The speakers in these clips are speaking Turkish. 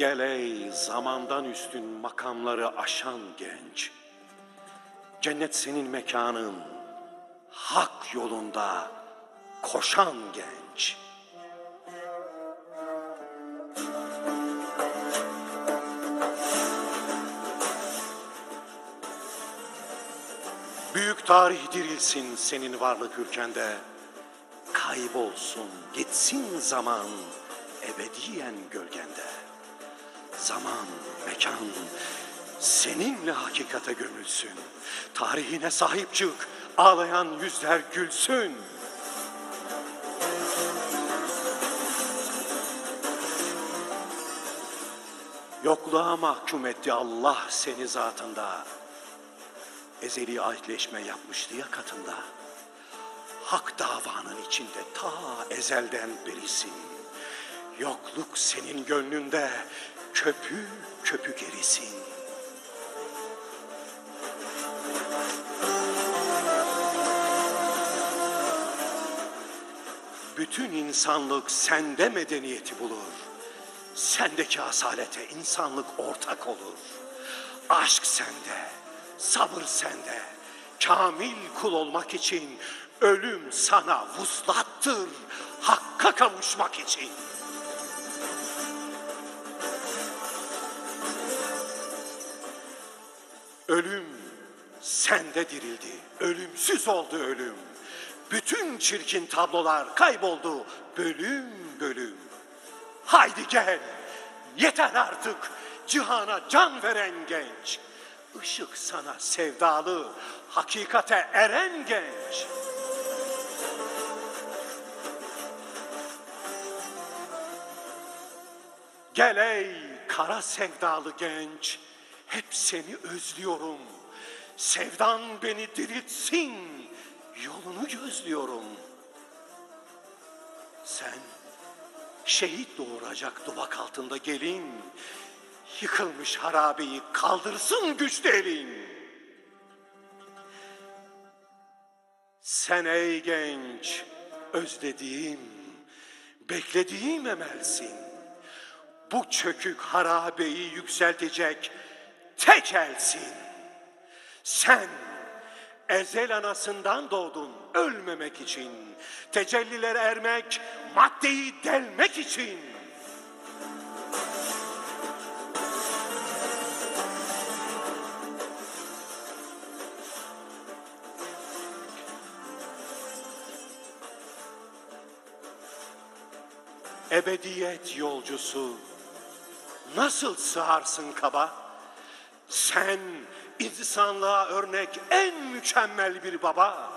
Gel ey zamandan üstün makamları aşan genç. Cennet senin mekanın, hak yolunda koşan genç. Büyük tarih dirilsin senin varlık ülkende. Kaybolsun, gitsin zaman ebediyen gölgende. Zaman, mekan seninle hakikate gömülsün. Tarihine sahip çık, ağlayan yüzler gülsün. Yokluğa mahkum etti Allah seni zatında. Ezeli ahitleşme yapmıştı ya katında. Hak davanın içinde ta ezelden berisin. Yokluk senin gönlünde köpük köpük erisin. Bütün insanlık sende medeniyeti bulur. Sendeki asalete insanlık ortak olur. Aşk sende, sabır sende. Kamil kul olmak için ölüm sana vuslattır. Hakka kavuşmak için. Ölüm sende dirildi. Ölümsüz oldu ölüm. Bütün çirkin tablolar kayboldu bölüm bölüm. Haydi gel, yeter artık cihana can veren genç. Işık sana sevdalı, hakikate eren genç. Gel ey kara sevdalı genç, hep seni özlüyorum. Sevdan beni diriltsin, yolunu gözlüyorum. Sen şehit doğuracak duvak altında gelin, yıkılmış harabeyi kaldırsın güçlü elin. Sen ey genç, özlediğim, beklediğim emelsin. Bu çökük harabeyi yükseltecek tek elsin. Sen ezel anasından doğdun ölmemek için. Tecellilere ermek, maddeyi delmek için. Ebediyet yolcusu, nasıl sığarsın kaba? Sen insanlığa örnek en mükemmel bir baba.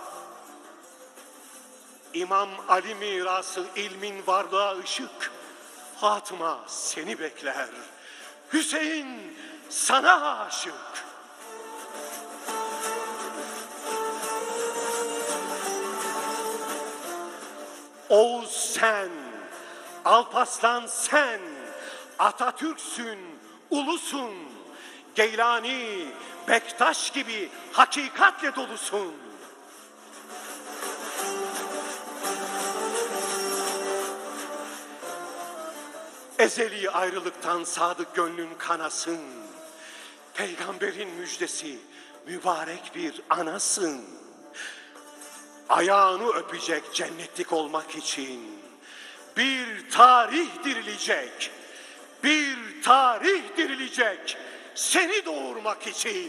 İmam Ali mirası ilmin varlığa ışık. Fatıma seni bekler. Hüseyin sana aşık. Oğuz sen, Alparslan sen, Atatürk'sün, ulusun. Geylani, Bektaş gibi hakikatle dolusun. Ezeli ayrılıktan sadık gönlün kanasın. Peygamberin müjdesi mübarek bir anasın. Ayağını öpecek cennetlik olmak için bir tarih dirilecek. Bir tarih dirilecek seni doğurmak için.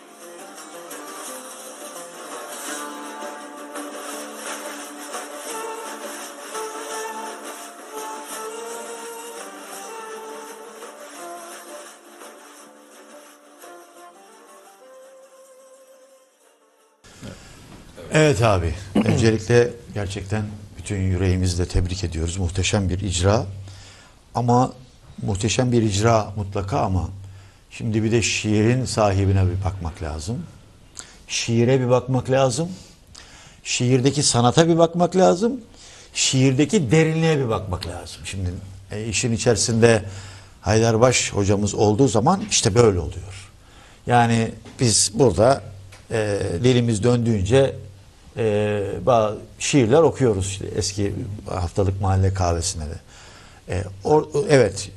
Evet abi. Öncelikle gerçekten bütün yüreğimizle tebrik ediyoruz. Muhteşem bir icra. Ama muhteşem bir icra mutlaka ama şimdi bir de şiirin sahibine bir bakmak lazım. Şiire bir bakmak lazım. Şiirdeki sanata bir bakmak lazım. Şiirdeki derinliğe bir bakmak lazım. Şimdi işin içerisinde Haydarbaş hocamız olduğu zaman işte böyle oluyor. Yani biz burada dilimiz döndüğünce bazı şiirler okuyoruz işte eski haftalık mahalle kahvesinde de. Evet,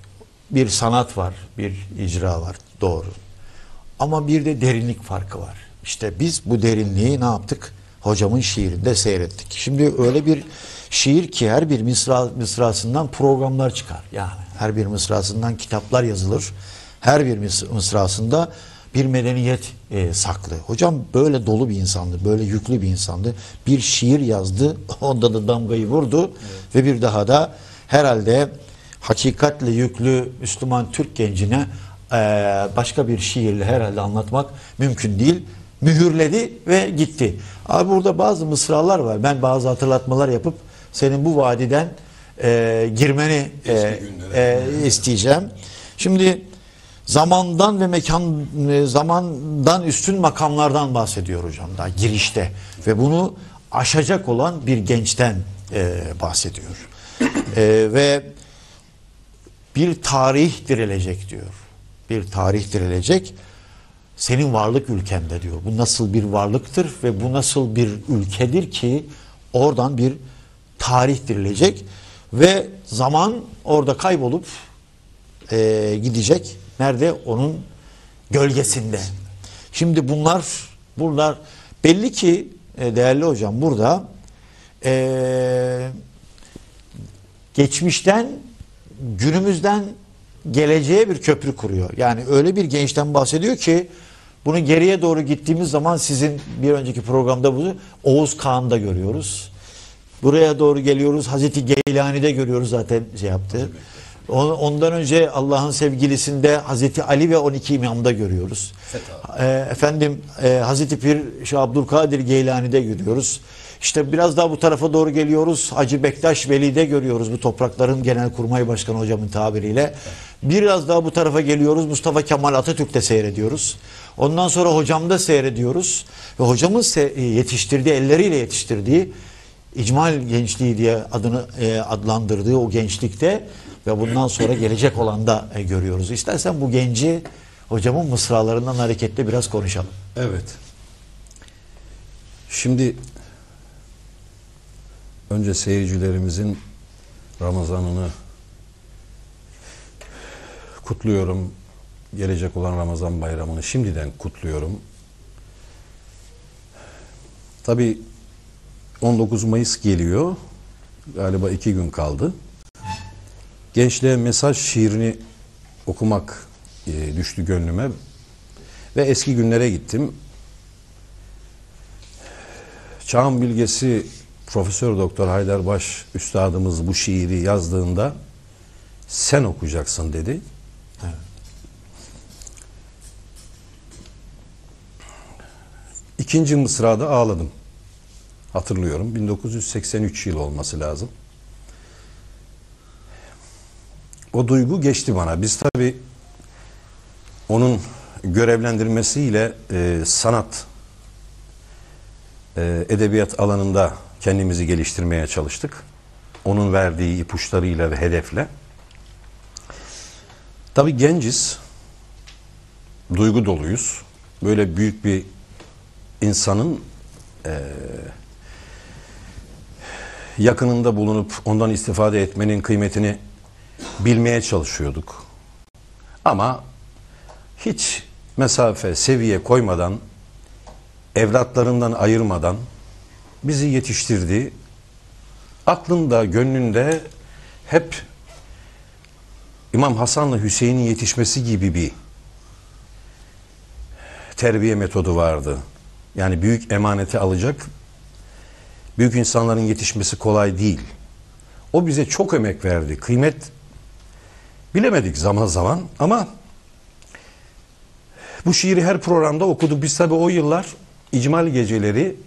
bir sanat var, bir icra var, doğru. Ama bir de derinlik farkı var. İşte biz bu derinliği ne yaptık? Hocamın şiirinde seyrettik. Şimdi öyle bir şiir ki her bir mısrasından programlar çıkar. Yani her bir mısrasından kitaplar yazılır. Her bir mısrasında bir medeniyet saklı. Hocam böyle dolu bir insandı, böyle yüklü bir insandı. Bir şiir yazdı, onda da damgayı vurdu. Evet. Ve bir daha da herhalde hakikatle yüklü Müslüman Türk gencine başka bir şiirle herhalde anlatmak mümkün değil. Mühürledi ve gitti. Abi burada bazı mısralar var. Ben bazı hatırlatmalar yapıp senin bu vadiden girmeni isteyeceğim. Şimdi zamandan ve zamandan üstün makamlardan bahsediyor hocam daha girişte ve bunu aşacak olan bir gençten bahsediyor. Ve bir tarih dirilecek diyor. Bir tarih dirilecek. Senin varlık ülkende diyor. Bu nasıl bir varlıktır ve bu nasıl bir ülkedir ki oradan bir tarih dirilecek ve zaman orada kaybolup gidecek. Nerede? Onun gölgesinde. Şimdi bunlar belli ki değerli hocam burada geçmişten günümüzden geleceğe bir köprü kuruyor. Yani öyle bir gençten bahsediyor ki bunu geriye doğru gittiğimiz zaman sizin bir önceki programda bunu Oğuz Kağan'da görüyoruz. Buraya doğru geliyoruz. Hazreti Geylani'de görüyoruz zaten şey yaptı. Ondan önce Allah'ın sevgilisinde Hazreti Ali ve 12 İmam'da görüyoruz. Hazreti Pir Şeyh Abdülkadir Geylani'de görüyoruz. İşte biraz daha bu tarafa doğru geliyoruz. Hacı Bektaş Veli'de görüyoruz bu toprakların Genelkurmay Başkanı hocamın tabiriyle. Biraz daha bu tarafa geliyoruz. Mustafa Kemal Atatürk'te seyrediyoruz. Ondan sonra hocamda seyrediyoruz. Ve hocamın yetiştirdiği, elleriyle yetiştirdiği İcmal gençliği diye adını adlandırdığı o gençlikte ve bundan sonra gelecek olan da görüyoruz. İstersen bu genci hocamın mısralarından hareketle biraz konuşalım. Evet. Şimdi önce seyircilerimizin Ramazan'ını kutluyorum. Gelecek olan Ramazan bayramını şimdiden kutluyorum. Tabii 19 Mayıs geliyor. Galiba 2 gün kaldı. Gençliğe mesaj şiirini okumak düştü gönlüme. Ve eski günlere gittim. Çağın bilgesi Profesör Doktor Haydarbaş üstadımız bu şiiri yazdığında sen okuyacaksın dedi. Evet. İkinci mısrada ağladım. Hatırlıyorum. 1983 yıl olması lazım. O duygu geçti bana. Biz tabii onun görevlendirmesiyle sanat, edebiyat alanında kendimizi geliştirmeye çalıştık. Onun verdiği ipuçlarıyla ve hedefle. Tabii genciz, duygu doluyuz. Böyle büyük bir insanın yakınında bulunup ondan istifade etmenin kıymetini bilmeye çalışıyorduk. Ama hiç mesafe, seviye koymadan, evlatlarından ayırmadan bizi yetiştirdi. Aklında, gönlünde hep İmam Hasan'la Hüseyin'in yetişmesi gibi bir terbiye metodu vardı. Yani büyük emaneti alacak, büyük insanların yetişmesi kolay değil. O bize çok emek verdi. Kıymet bilemedik zaman zaman ama bu şiiri her programda okuduk. Biz tabii o yıllar İcmal geceleri,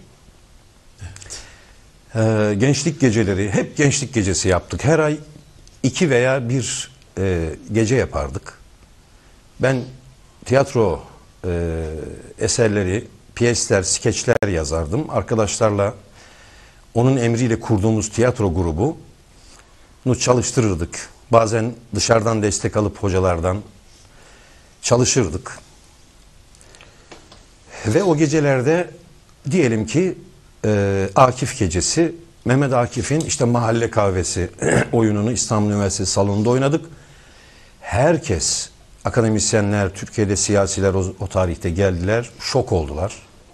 gençlik geceleri, hep gençlik gecesi yaptık. Her ay 2 veya 1 gece yapardık. Ben tiyatro eserleri, piyesler, skeçler yazardım. Arkadaşlarla onun emriyle kurduğumuz tiyatro grubunu çalıştırırdık. Bazen dışarıdan destek alıp hocalardan çalışırdık. Ve o gecelerde diyelim ki Akif gecesi, Mehmet Akif'in işte Mahalle Kahvesi oyununu İstanbul Üniversitesi salonunda oynadık. Herkes, akademisyenler, Türkiye'de siyasiler o tarihte geldiler, şok oldular.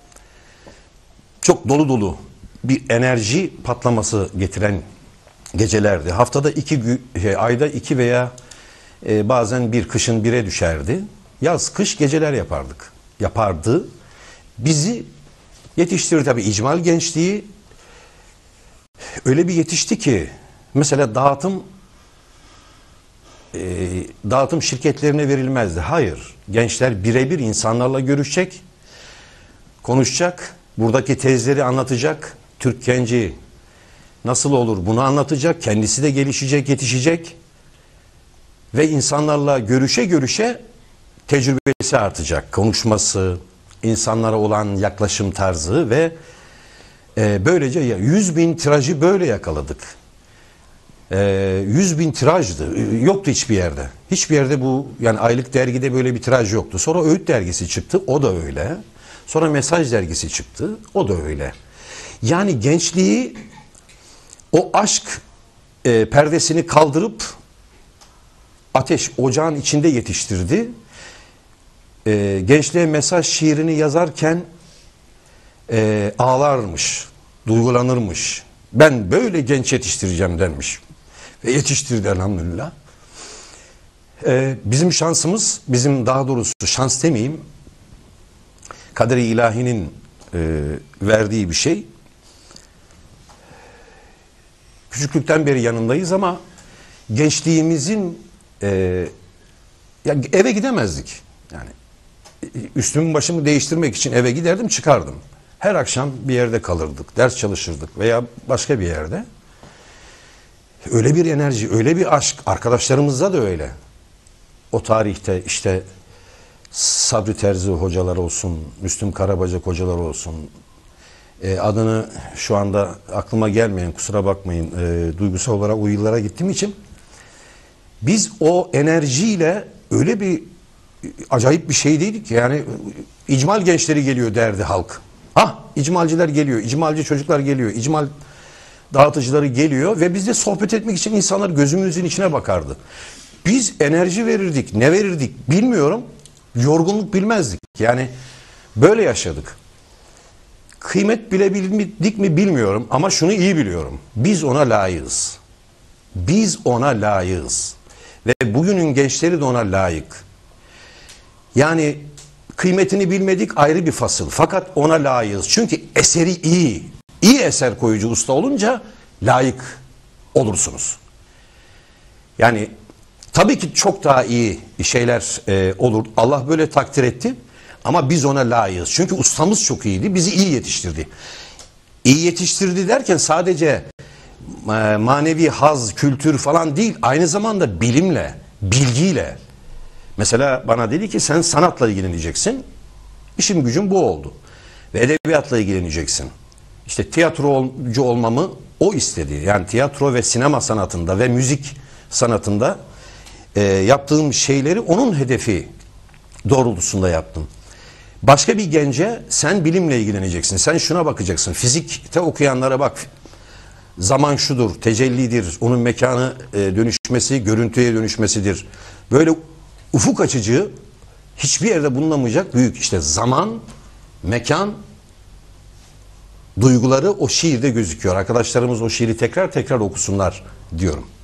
Çok dolu dolu bir enerji patlaması getiren gecelerdi. Haftada ayda 2 veya bazen bir, kışın 1'e düşerdi. Yaz, kış geceler yapardı. Bizi yetiştirdi tabii, icmal gençliği öyle bir yetişti ki mesela dağıtım şirketlerine verilmezdi. Hayır, gençler birebir insanlarla görüşecek, konuşacak, buradaki tezleri anlatacak. Türk genci nasıl olur bunu anlatacak, kendisi de gelişecek, yetişecek ve insanlarla görüşe tecrübesi artacak, konuşması, insanlara olan yaklaşım tarzı ve böylece 100.000 tirajı böyle yakaladık. 100.000 tirajdı. Yoktu hiçbir yerde. Hiçbir yerde bu, yani aylık dergide böyle bir tiraj yoktu. Sonra Öğüt dergisi çıktı. O da öyle. Sonra Mesaj dergisi çıktı. O da öyle. Yani gençliği o aşk perdesini kaldırıp ateş ocağın içinde yetiştirdi. Gençliğe mesaj şiirini yazarken ağlarmış, duygulanırmış. Ben böyle genç yetiştireceğim denmiş. Ve yetiştirdi elhamdülillah. Bizim şansımız, daha doğrusu şans demeyeyim, kader-i ilahinin verdiği bir şey. Küçüklükten beri yanındayız ama gençliğimizin ya eve gidemezdik. Yani üstümü başımı değiştirmek için eve giderdim, çıkardım. Her akşam bir yerde kalırdık, ders çalışırdık veya başka bir yerde. Öyle bir enerji, öyle bir aşk, arkadaşlarımızda da öyle. O tarihte işte Sabri Terzi hocalar olsun, Müslüm Karabacak hocalar olsun, adını şu anda aklıma gelmeyen, kusura bakmayın, duygusal olarak o yıllara gittiğim için biz o enerjiyle öyle bir acayip bir şey değildik ki, yani icmal gençleri geliyor derdi halk. İcmalciler geliyor, icmalci çocuklar geliyor, icmal dağıtıcıları geliyor ve biz de sohbet etmek için insanlar gözümüzün içine bakardı. Biz enerji verirdik, ne verirdik bilmiyorum, yorgunluk bilmezdik. Yani böyle yaşadık. Kıymet bilebildik mi bilmiyorum ama şunu iyi biliyorum. Biz ona layığız. Biz ona layığız. Ve bugünün gençleri de ona layık. Yani kıymetini bilmedik ayrı bir fasıl. Fakat ona layığız. Çünkü eseri iyi. İyi eser koyucu usta olunca layık olursunuz. Yani tabii ki çok daha iyi şeyler olur. Allah böyle takdir etti. Ama biz ona layığız. Çünkü ustamız çok iyiydi. Bizi iyi yetiştirdi. İyi yetiştirdi derken sadece manevi haz, kültür falan değil. Aynı zamanda bilimle, bilgiyle. Mesela bana dedi ki sen sanatla ilgileneceksin. İşim gücüm bu oldu. Ve edebiyatla ilgileneceksin. İşte tiyatrocu olmamı o istedi. Yani tiyatro ve sinema sanatında ve müzik sanatında yaptığım şeyleri onun hedefi doğrultusunda yaptım. Başka bir gence sen bilimle ilgileneceksin. Sen şuna bakacaksın. Fizikte okuyanlara bak. Zaman şudur, tecellidir. Onun mekanı dönüşmesi, görüntüye dönüşmesidir. Böyle ufuk açıcı, hiçbir yerde bulunamayacak büyük işte zaman, mekan, duyguları o şiirde gözüküyor. Arkadaşlarımız o şiiri tekrar tekrar okusunlar diyorum.